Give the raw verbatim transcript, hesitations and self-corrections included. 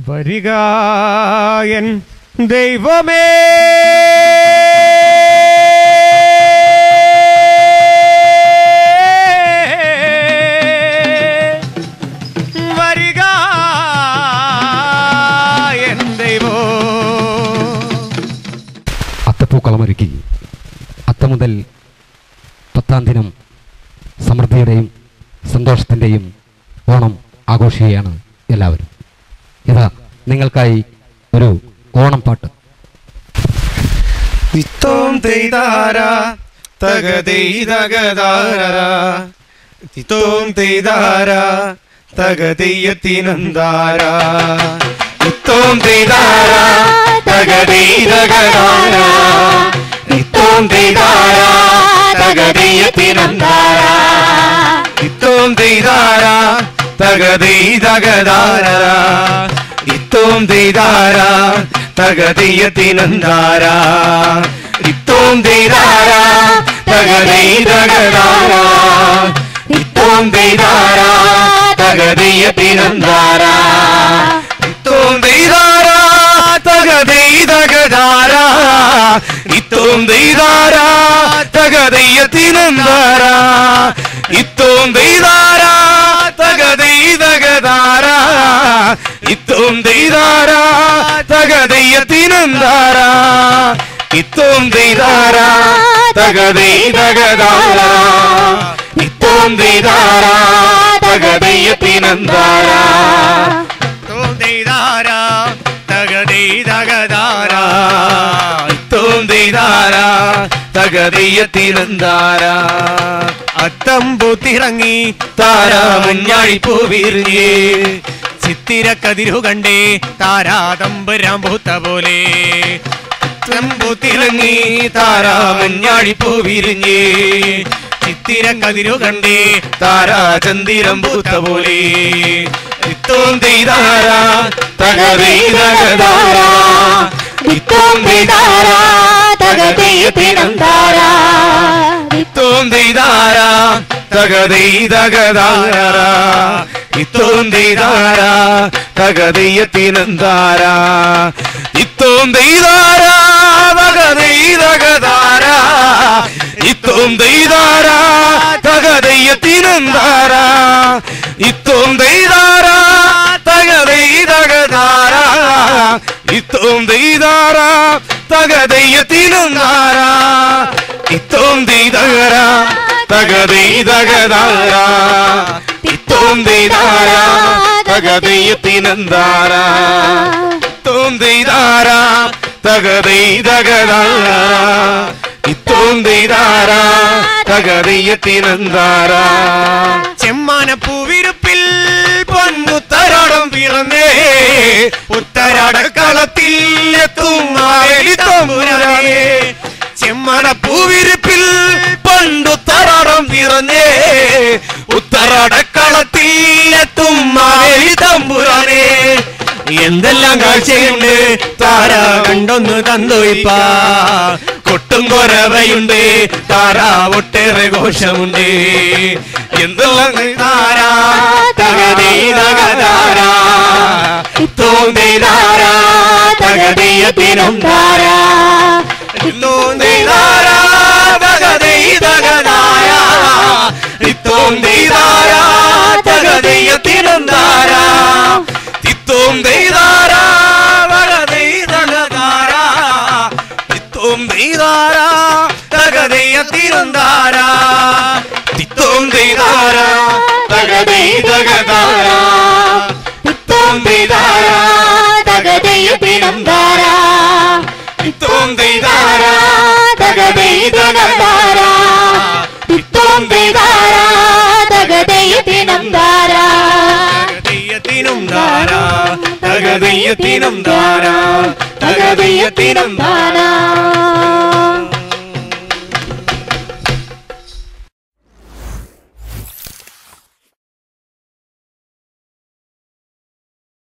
വരിക എൻ ദൈവമേ വരിക എൻ ദൈവോ. അത്തപ്പൂക്കളമൊരുക്കി അത്ത മുതൽ പത്താം ദിനം സമൃദ്ധിയുടെയും സന്തോഷത്തിൻ്റെയും ഓണം ആഘോഷിക്കുകയാണ് എല്ലാവരും. ഇതാ നിങ്ങൾക്കായി ഒരു ഓണം പാട്ട്. തിത്തോം തെയ്താര തകതെയ്തകതാര തിത്തോം തെയ്താര തകതെയ്യത്തിനന്താര തിത്തോം തെയ്താര തകതെയ്തകതാര തിത്തോം തെയ്താര തകതെയ്യത്തിനന്താര തിത്തോം തെയ്താര തകതെയ്തകതാര ഇത്തോം തെയ്താര തകതെയ്യത്തിനന്താര ഇത്തോം തെയ്താര തകതെയ്തകതാര ഇത്തോം തെയ്താര തകതെയ്യത്തിനന്താര ഇത്തോം തെയ്താര തകതെയ്തകതാര ഇത്തോം തെയ്താര തകതെയ്യത്തിനന്താര ഇത്തോം തെയ്താര തകതെയ്തകതാര ഇത്തോം തെയ്താര തകതെയ്യത്തിനന്താര ഇത്തോം തെയ്താര തകതെയ്തകതാര ഇത്തോം തെയ്താര തകതെയ്യത്തിനന്താര ഇത്തോം തെയ്താര തകതെയ്തകതാര ഇത്തോം തെയ്താര തകതെയ്യത്തിനന്താര അത്തമ്പൂത്തിറങ്ങി താര മഞ്ഞാഴിപ്പൂ വിരിഞ്ഞേ ചിത്തിര കതിരു കണ്ടേ താരാതമ്പുരാൻ പൂത്ത പോലെ അത്തമ്പൂത്തിറങ്ങി താര മഞ്ഞാഴിപ്പൂ വിരിഞ്ഞേ ചിത്തിര കതിരു കണ്ടേ താരാ ചന്ദിരം പൂത്ത പോലെ ഇത്തോം തെയ്താര തകതെയ്തകതാര ഇത്തോം തെയ്താര തകതെയ്യത്തിനന്താര ഇത്തോം തെയ്താര തകതെയ്തകതാര ഇത്തോം തെയ്താര തകതെയ്യത്തിനന്താര ഇത്തോം തെയ്താര തകതെയ്തകതാര ഇത്തോം തെയ്താര തകതെയ്യത്തിനന്താര ഇത്തോം തെയ്താര തകതെയ്തകതാര ഇത്തോം തെയ്താര തകതെയ്യത്തിനന്താര ഇത്തോം തെയ്താര തകതെയ്തകതാര ഇത്തോം തെയ്താര തകതെയ്യത്തിനന്താര ഇത്തോം തെയ്താര തകതെയ്തകതാര ഇത്തോം തെയ്താര തകതെയ്യത്തിനന്താര ചെമ്മാനപ്പൂവിരുപ്പിൽ പൊന്നുത്തരാടം പിറന്നേ ഉത്തരാടക്കളത്തിൽ എത്തും തമ്പുരാനേ ചെമ്മണപ്പൂവിരിപ്പിൽ പണ്ടുത്തരാടം പിറന്നേ ഉത്തരാടക്കളത്തിൽ എത്തും തമ്പുരാനേ എന്തെല്ലാം കാഴ്ചയുണ്ട് താര കണ്ടൊന്ന് തന്തോയിപ്പ കൊട്ടും കൊരവയുണ്ട് താര ഒട്ടേറെ ഘോഷമുണ്ട് എന്തെല്ലാം താര തകതെയ്തകതാര ഇത്തോം തെയ്താര തകതെയ്യത്തിനന്താര ഇത്തോം തെയ്താര തകതെയ്തകതാര ഇത്തോം തെയ്താര തകതെയ്യത്തിനന്താര ഇത്തോം തെയ്താര തകതെയ്തകതാര ഇത്തോം തെയ്താര തകതെയ്യത്തിനന്താര ഇത്തോം തെയ്താര തകതെയ്തകതാര ഇത്തോം തെയ്താര തകതെയ്യത്തിനന്താര ഇത്തോം തെയ്താര തകതെയ്തകതാര ഇത്തോം തെയ്താര തകതെയ്യത്തിനന്താര തകതെയ്യത്തിനന്താര തകതെയ്യത്തിനന്താര തകതെയ്യത്തിനന്താര